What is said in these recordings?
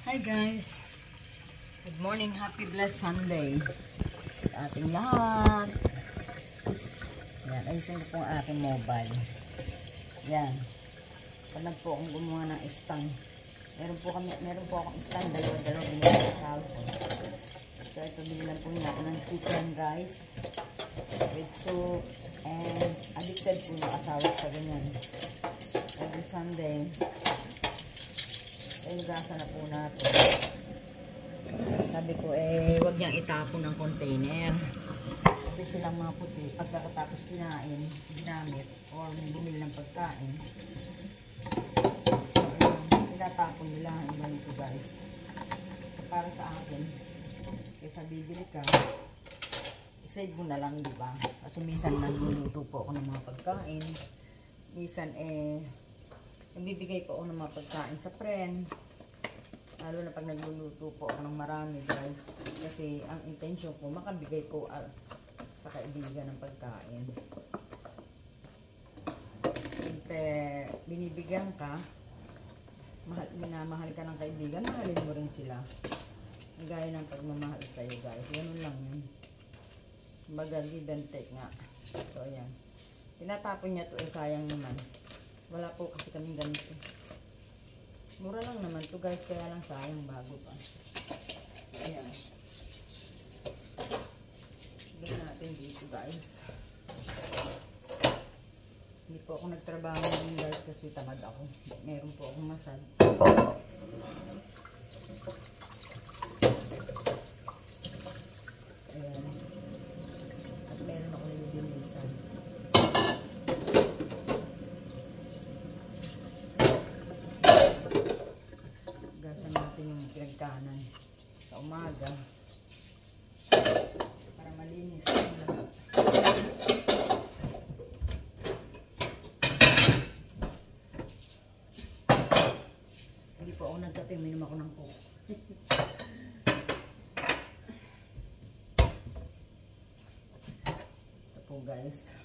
Hi guys! Good morning, happy blessed Sunday sa ating lahat. Yan, ayusin ko po ang aking mobile. Yan. Panag po akong gumawa ng stand. Meron po akong stand, dalawa binili sa cellphone. So ito, binilan po niya ako ng chicken rice with soup, and addicted po yung asawa sa ganyan. Every Sunday, inugasan na po natin. Sabi ko, wag niyang itapon ng container. Kasi silang mga puti, pagkatapos kinain, ginamit, or may bumili ng pagkain, tinatapon nila. Ang ganito guys. So, para sa akin, kaysa bibili ka, isave mo na lang, di ba? Kasi minsan nagluluto po ako ng mga pagkain. Minsan, nagbibigay po ako ng mga pagkain sa friend. Lalo na pag nagluluto po ako ng marami guys. Kasi ang intention ko, makabigay po sa kaibigan ng pagkain. Siyempre, binibigyan ka, minamahal ka ng kaibigan, mahalin mo rin sila. Gaya ng pagmamahal sa'yo guys. Ganun lang yun. Baga, give and take nga. So, ayan. Tinatapon niya to, sayang naman. Wala po kasi kaming ganito. Mura lang naman to guys, kaya lang sayang bago pa. Ayan. Tignan natin dito guys. Hindi po ako nagtrabaho ngayon guys kasi tamad ako. Meron po akong masad. Ayan. At meron ako nililinisan. Pinagkanan sa umaga para malinis ang lahat. Hindi po ako nagkape, minum ako ng coke. Ito po guys,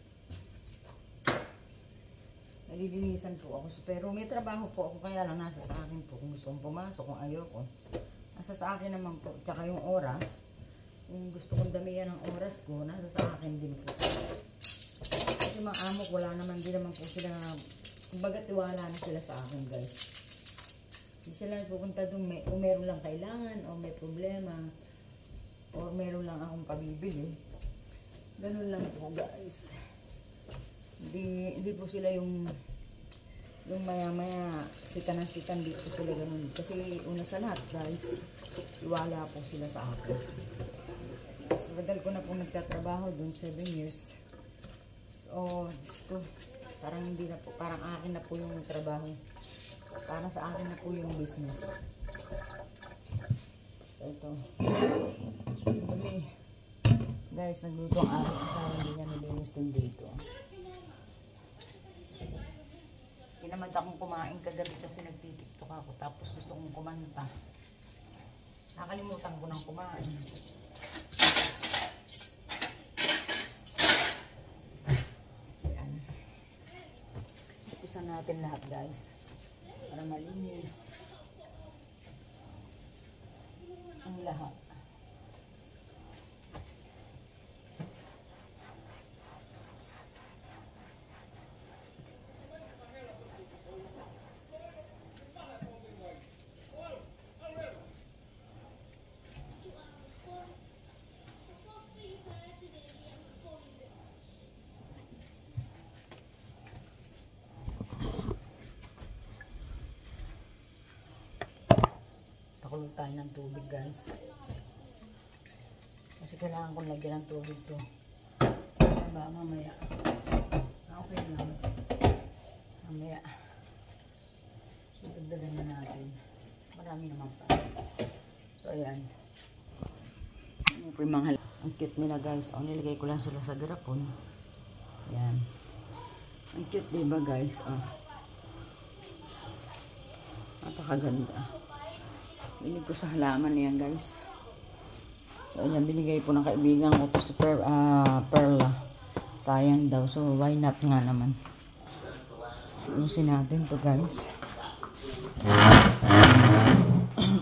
nalilinisan po ako, pero may trabaho po ako, kaya lang nasa sa akin po kung gusto kong pumasok, kung ayoko nasa sa akin naman po. Tsaka yung oras, kung gusto kong damihan ng oras ko, nasa sa akin din po. Kasi mga amo, wala naman din naman po sila, kumbaga tiwala na sila sa akin guys. Hindi sila nagpupunta doon kung meron lang kailangan o may problema o meron lang akong pabibili. Ganun lang po guys. Hindi po sila yung maya-maya sikan dito sila ganun. Kasi una sa lahat guys, iwala po sila sa akin. Mas tagal ko na po nagtatrabaho doon, 7 years. So, gusto, parang hindi na po, parang akin na po yung trabaho. Parang sa akin na po yung business. So, ito. Guys, nagluto ang aking asawa, hindi niya nilinis doon dito. Naman akong kumain kagabi kasi nagtitiktok ako, tapos gusto kong kumanta. Nakalimutan ko nang kumain. Ayan. Ikusan natin lahat guys para malinis ang lahat. Pakulog tayo ng tubig guys. Kasi kailangan kong lagyan ng tubig to. Diba mamaya? Okay lang. Mamaya. So dagdagan na natin. Marami naman pa. So ayan. Ano po yung mga ang cute nila guys. O nilagay ko lang sila sa garapon. Ayan. Ang cute diba guys? Oh. Napakaganda. Binig ko sa halaman niyan guys. So yan, binigay po ng kaibigan ko si Perla. Sayang daw. So why not nga naman. Ayusin natin to guys.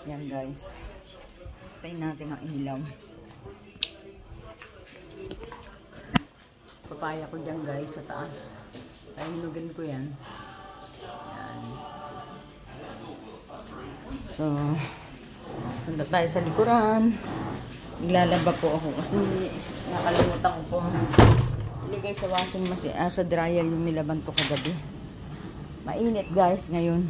Yan guys. Tayin natin ang ilaw. Papaya ko dyan guys sa taas. Kaya hinugin ko yan. Yan. So, punta tayo sa likuran. Naglalaba po ako kasi nakalimutan ko pong iligay sa washing machine, sa dryer yung nilaban to kagabi. Mainit guys ngayon.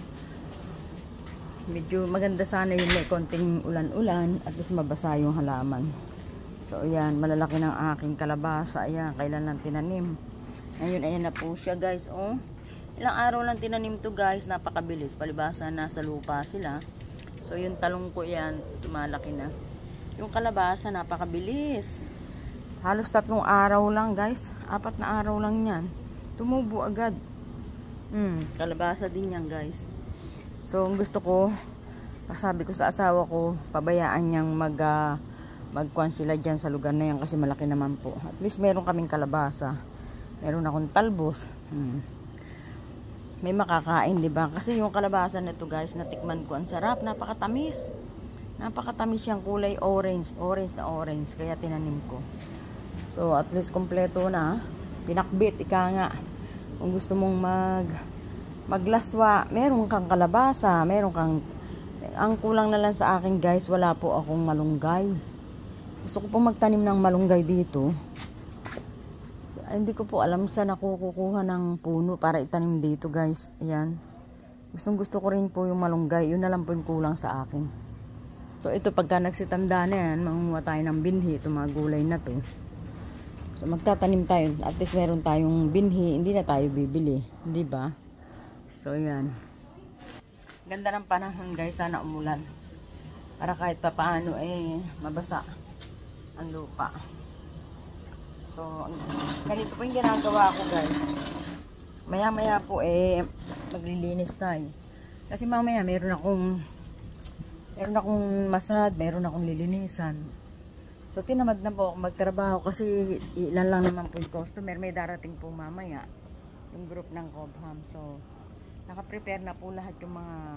Medyo maganda sana yung may konting ulan-ulan at least mabasa yung halaman. So ayan, malalaki ng aking kalabasa. Ayan, kailan lang tinanim. Ngayon ayan na po siya guys. Oh, ilang araw lang tinanim to guys, napakabilis. Palibasa nasa lupa sila. So yung talong ko yan, tumalaki na. Yung kalabasa napakabilis. Halos 3 araw lang guys. 4 na araw lang yan. Tumubo agad. Kalabasa din yan guys. So gusto ko, sabi ko sa asawa ko, pabayaan niyang magkuhan sila dyan sa lugar na yan kasi malaki naman po. At least meron kaming kalabasa. Meron akong talbos. May makakain, di ba? Kasi yung kalabasa na to guys, natikman ko, ang sarap, napakatamis. Napakatamis yung kulay orange, orange na orange, kaya tinanim ko. So at least kompleto na, pinakbit, ika nga. Kung gusto mong maglaswa, meron kang kalabasa, meron kang, ang kulang na lang sa akin guys, wala po akong malunggay. Gusto ko po magtanim ng malunggay dito. Hindi ko po alam saan ako kukuha ng puno para itanim dito guys. Ayan. Gusto ko rin po yung malunggay. Yun na lang po yung kulang sa akin. So ito pagka nagsitanda na yan, mangunguha tayo ng binhi. Itong mga gulay na to. So magtatanim tayo. At least meron tayong binhi. Hindi na tayo bibili. Hindi ba? So ayan. Ganda ng panahon guys. Sana umulan. Para kahit pa paano mabasa ang lupa. So, ganito po yung ginagawa ko guys. Maya-maya po maglilinis tayo. Kasi mamaya meron akong masad, meron akong lilinisan. So, tinamad na po ako magtrabaho kasi ilan lang naman po yung customer. May darating po mamaya yung group ng Cobham. So, naka-prepare na po lahat yung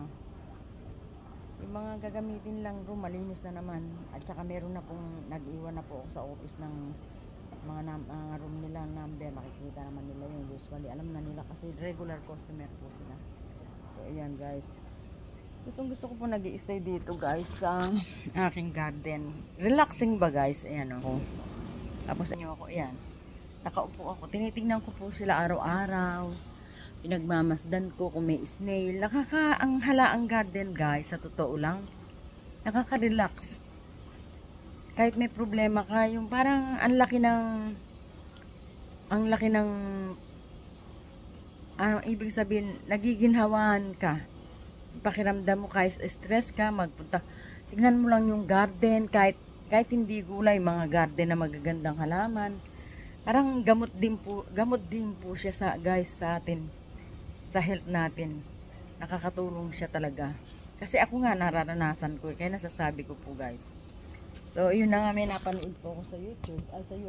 mga gagamitin lang room. Malinis na naman. At saka meron na pong nag-iwan na po ako sa office ng mga room nila number, makikita naman nila yun usually, alam na nila kasi regular customer po sila. So ayan guys, gusto ko po nag-i-stay dito guys sa aking garden. Relaxing ba guys? Ayan o. Tapos inyo ako, ayan, nakaupo ako, tinitingnan ko po sila araw-araw, pinagmamasdan ko kung may snail. Ang hala ang garden guys, sa totoo lang, nakaka-relax. Kahit may problema ka, yung parang ang laki ng ibig sabihin, nagiginhawahan ka. Pakiramdam mo kahit stress ka, magpunta. Tingnan mo lang yung garden, kahit hindi gulay, mga garden na magagandang halaman. Parang gamot din po siya sa atin, sa health natin. Nakakatulong siya talaga. Kasi ako nga nararanasan ko, kaya nasasabi ko po guys. So, yun na nga, may napanood po ako sa YouTube,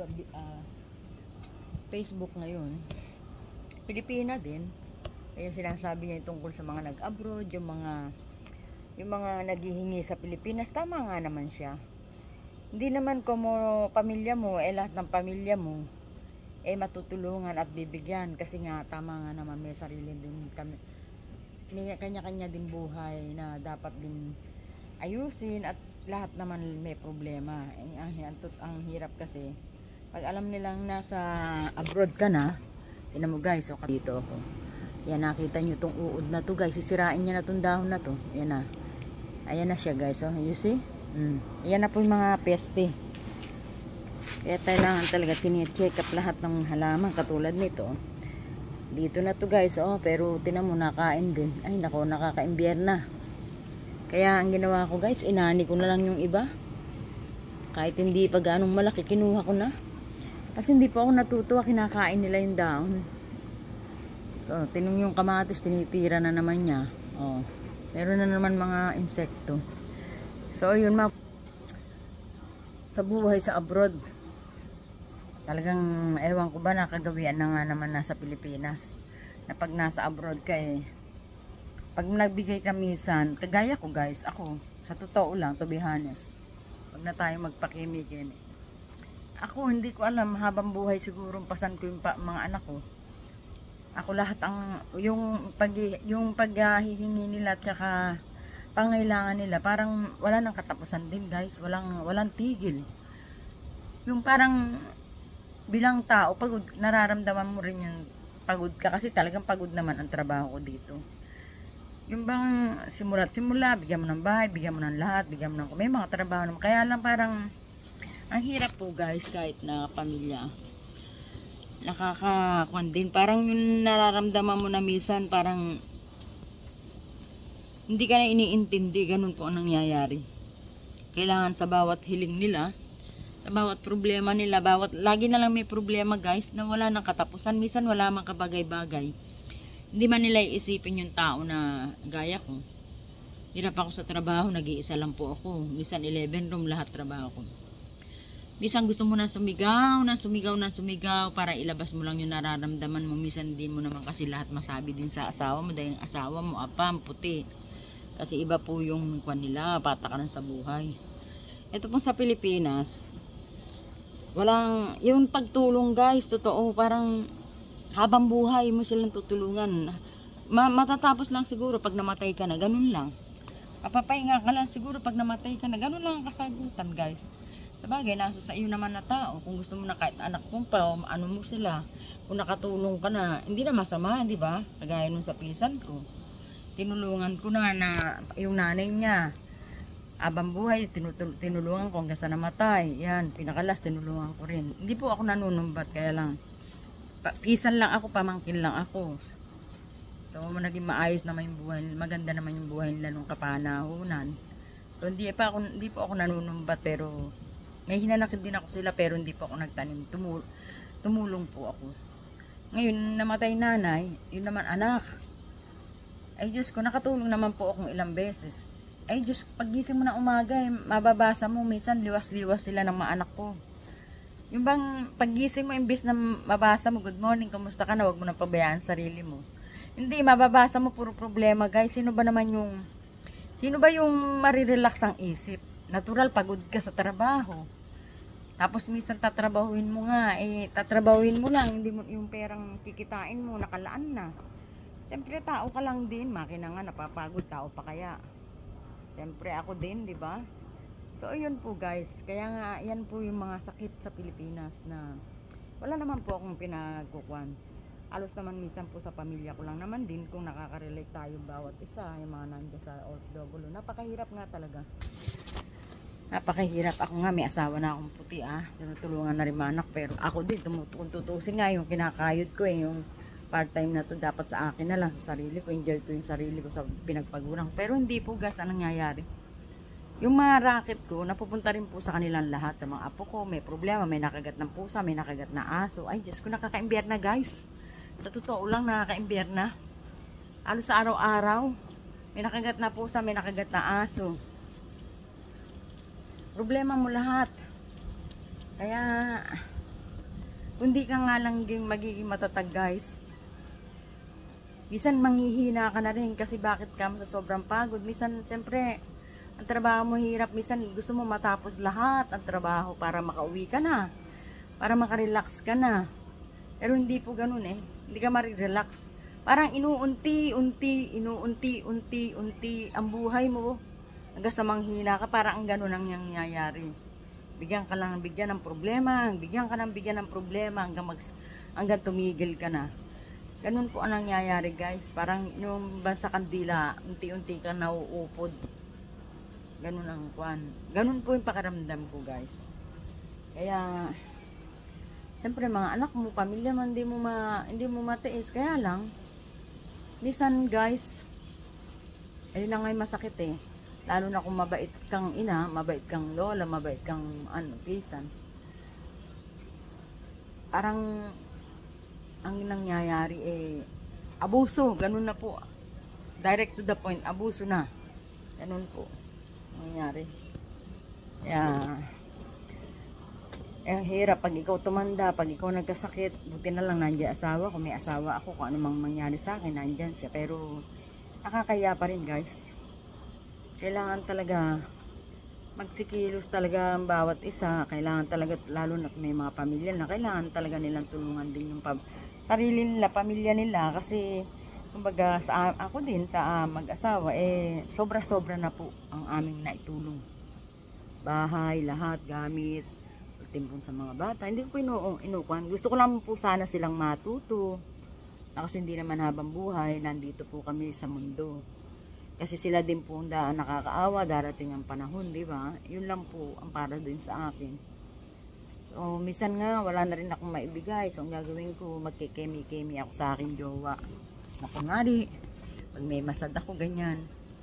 Facebook ngayon. Pilipina din. Kaya sinasabi niya tungkol sa mga nag-abroad, yung mga naghihingi sa Pilipinas. Tama nga naman siya. Hindi naman como pamilya mo, lahat ng pamilya mo, matutulungan at bibigyan. Kasi nga, tama nga naman, may sarili din kami. May kanya-kanya din buhay na dapat din ayusin at lahat naman may problema. Ang hirap kasi pag alam nilang nasa abroad ka na. Tingnan mo guys, dito ako. Yan, nakita nyo tong uod na to guys, sisirain niya na tong dahon na to. Ayan na. Ayan na siya guys, you see? Ayan na po yung mga peste. Kaya kailangan talaga tini-check up lahat ng halaman katulad nito. Dito na to guys, pero tingnan mo, nakain din. Ay nako, nakaka-imbiyer na. Kaya ang ginawa ko guys, inani ko na lang yung iba. Kahit hindi pa ganong malaki, kinuha ko na. Kasi hindi pa ako natutuwa, kinakain nila yung dahon. So, tinong yung kamatis, tinitira na naman niya. Meron na naman mga insekto. So, yun sa buhay sa abroad. Talagang, ewan ko ba, nakagawian na nga naman nasa Pilipinas. Na pag nasa abroad ka pag nagbigay ka minsan, kagaya ko guys, ako, Sa totoo lang, to be honest. Huwag na tayo magpakimi-kimi. Ako, hindi ko alam, habang buhay siguro pasan ko yung mga anak ko. Ako lahat ang, yung paghihingi nila at saka pangailangan nila, parang wala nang katapusan din guys. Walang tigil. Yung parang bilang tao, pagod, nararamdaman mo rin yung pagod ka kasi talagang pagod naman ang trabaho ko dito. Yung bang simula, bigyan mo ng bahay, bigyan mo ng lahat, bigyan mo ng, may mga trabaho naman. Kaya lang parang, ang hirap po guys, kahit na pamilya. Nakakakuan din. Parang yung nararamdaman mo na minsan, parang, hindi ka na iniintindi, ganun po ang nangyayari. Kailangan sa bawat hiling nila, sa bawat problema nila, lagi na lang may problema guys, na wala nang katapusan. Minsan wala mang kabagay-bagay. Hindi man nila iisipin yung tao na gaya ko. Hirap ako sa trabaho, nag-iisa lang po ako. Minsan 11 room lahat trabaho ko. Minsan gusto mo na sumigaw para ilabas mo lang yung nararamdaman mo. Minsan din mo naman kasi lahat masabi din sa asawa mo dahil yung asawa mo apam, puti. Kasi iba po yung kwan nila, patakaran sa buhay. Ito po sa Pilipinas, walang, yung pagtulong guys, totoo, parang habang buhay mo silang tutulungan. Matatapos lang siguro pag namatay ka na, ganun lang. Mapapahinga ka lang siguro pag namatay ka na, ganun lang ang kasagutan guys. Sabagay, nasa sa iyo naman na tao. Kung gusto mo na kahit anak mo pa, ano mo sila, kung nakatulong ka na, hindi na masama, di ba? Kagaya nung sa pisan ko. Tinulungan ko na yung nanay niya. Abang buhay, tinulungan ko hanggang sa namatay. Yan, pinakalas, tinulungan ko rin. Hindi po ako nanunumbat, kaya lang pisan lang ako, pamangkin lang ako. So naging maayos naman yung buhay, maganda naman yung buhay nila nung kapanahunan. So hindi po ako nanunumbat, pero may hinanakit din ako sila, pero hindi po ako nagtanim. Tumulong po ako. Ngayon namatay nanay, yun naman anak. Ay Diyos ko, nakatulong naman po akong ilang beses. Ay Diyos, paggising mo na umaga, mababasa mo minsan liwas-liwas sila ng mga anak ko. Yung bang paggising mo, imbis na mabasa mo, good morning, kamusta ka na, wag mo nang pabayaan sarili mo. Hindi, mababasa mo puro problema guys. Sino ba yung marirelax ang isip? Natural, pagod ka sa trabaho. Tapos minsan tatrabahuin mo nga, tatrabahuin mo lang, hindi mo yung perang kikitain mo, nakalaan na. Siyempre tao ka lang din, makina nga, napapagod, tao pa kaya. Siyempre ako din, di ba? So, ayun po guys. Kaya nga, yan po yung mga sakit sa Pilipinas na wala naman po akong pinagkukuhan. Alos naman minsan po sa pamilya ko lang naman din kung nakaka-relate tayo bawat isa. Yung mga nandiyan sa OFW. Napakahirap nga talaga. Napakahirap. Ako nga, may asawa na akong puti tinutulungan na rin mga anak. Pero ako din, tumutusin nga yung kinakayod ko yung part-time na to dapat sa akin na lang, sa sarili ko. Enjoy ko yung sarili ko sa pinagpagurang. Pero hindi po guys, anong nangyayari? Yung mga racket ko, napupunta rin po sa kanilang lahat. Sa mga apo ko, may problema, may nakagat ng pusa, may nakagat na aso. Ay, Diyos ko, nakaka-imbiyer na guys. Sa totoo lang, nakaka-imbiyer na. Halos sa araw-araw, may nakagat na pusa, may nakagat na aso. Problema mo lahat. Kaya, kung di ka nga lang magiging matatag guys, minsan manghihina ka na rin kasi bakit ka sa sobrang pagod. Minsan, siyempre, ang trabaho mo hirap, minsan gusto mo matapos lahat ang trabaho para makauwi ka na, para makarelax ka na. Pero hindi po ganun hindi ka marirelax. Parang inuunti ang buhay mo hanggang sa manghina ka, parang ang ganun ang nangyayari. Bigyan ka lang ng problema, hanggang tumigil ka na. Ganun po ang nangyayari guys. Parang yung sa kandila, unti-unti ka nauupod. Ganun ang kwan. Ganun po yung pakiramdam ko guys. Kaya siyempre mga anak mo, pamilya mo, hindi mo matiis. Kaya lang minsan guys, ayun na nga yung masakit lalo na kung mabait kang ina, mabait kang lola, mabait kang pisan. Parang ang nangyayari abuso. Ganun na po, direct to the point, abuso na. Ganun po nangyari. Kaya hirap pag ikaw tumanda, pag ikaw nagkasakit. Buti na lang nandiyan asawa ko, may asawa ako, kung ano mang mangyari sa akin nandiyan siya. Pero nakakaya pa rin guys. kailangan talaga magsikilos talaga ang bawat isa. Kailangan talaga, lalo na may mga pamilya na, kailangan talaga nilang tulungan din yung sarili nila, pamilya nila. Kasi kumbaga ako din sa mag-asawa, sobra-sobra na po ang aming naitulong. Bahay, lahat, gamit, timpon sa mga bata. Hindi ko po inukuan. Gusto ko lang po sana silang matuto. Kasi hindi naman habang buhay, nandito po kami sa mundo. Kasi sila din po nakakaawa, darating ang panahon, di ba? Yun lang po ang para din sa akin. So, minsan nga, wala na rin akong maibigay. So, ang gagawin ko, magkikemi-kemi ako sa aking jowa. Na kunwari, pag may masad ako, ganyan.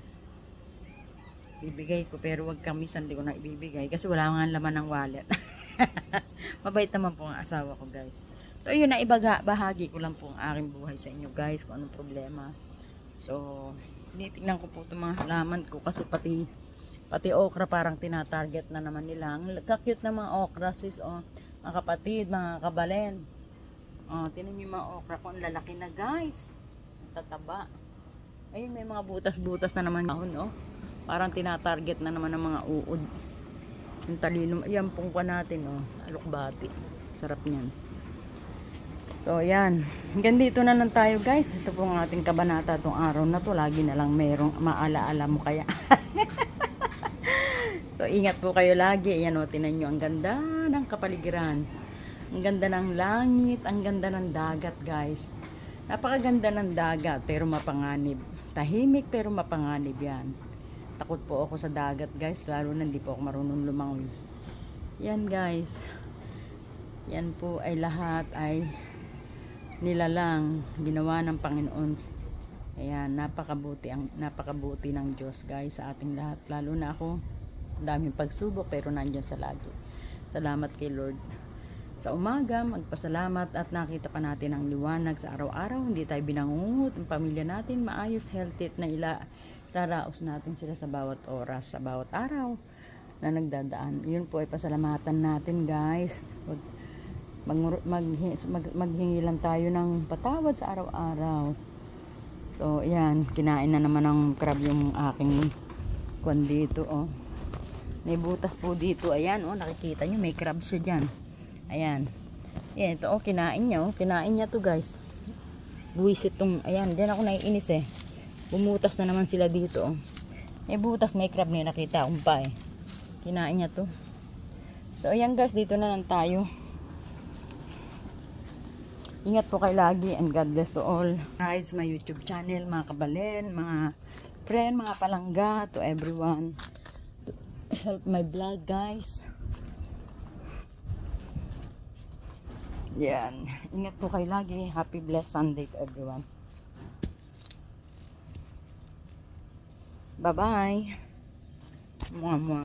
Ibigay ko, pero wag kami, minsan di ko na ibibigay. Kasi wala nga laman ng wallet. Mabait naman po ang asawa ko, guys. So, yun na, bahagi ko lang po ang aking buhay sa inyo, guys, kung anong problema. So, tinitingnan ko po itong mga halaman ko kasi pati okra parang tinatarget na naman nila. Ang kakute na mga okra, sis, mga kapatid, mga kabalen. Tinan nyo yung mga okra ko, ang lalaki na, guys. Tataba. Ayun, may mga butas-butas na naman yun, parang tinatarget na naman ng mga uod. Yung talino, yan pong pa natin, alokbati. Sarap niyan. So, ayan. Hanggang dito na lang tayo, guys. Ito po ang ating kabanata itong araw na to. Lagi na lang merong maalaala mo kaya. So, ingat po kayo lagi. Ayan, tinan nyo. Ang ganda ng kapaligiran. Ang ganda ng langit. Ang ganda ng dagat, guys. Napakaganda ng dagat, pero mapanganib. Tahimik, pero mapanganib yan. Takot po ako sa dagat, guys. Lalo na hindi po ako marunong lumangoy. Yan, guys. Yan po ay lahat ay nilalang ginawa ng Panginoon. Ayan, napakabuti ng Diyos, guys, sa ating lahat. Lalo na ako, daming pagsubok pero nandiyan sa lagi. Salamat kay Lord. Sa umaga, magpasalamat at nakita pa natin ang liwanag sa araw-araw. Hindi tayo binangungot. Ang pamilya natin maayos, healthy at raraos natin sila sa bawat oras, sa bawat araw na nagdadaan. Yun po ay pasalamatan natin, guys. Maghingi lang tayo ng patawad sa araw-araw. So, ayan, kinain na naman ng crab yung aking kwan dito, May butas po dito, ayan, nakikita nyo, may crab siya dyan. Ayan. Ayan, ito, kinain niya to, guys. Buwisit tong, ayan, dyan ako naiinis, Bumutas na naman sila dito, May butas, may crab na nakita akong pa, Kinain niya to. So, ayan, guys, dito na lang tayo. Ingat po kayo lagi and God bless to all. Guys, my YouTube channel, mga kabalen, mga friend, mga palangga, to everyone. To help my vlog, guys. Yan. Ingat po kayo lagi. Happy blessed Sunday to everyone. Bye-bye. Mwah, mwah.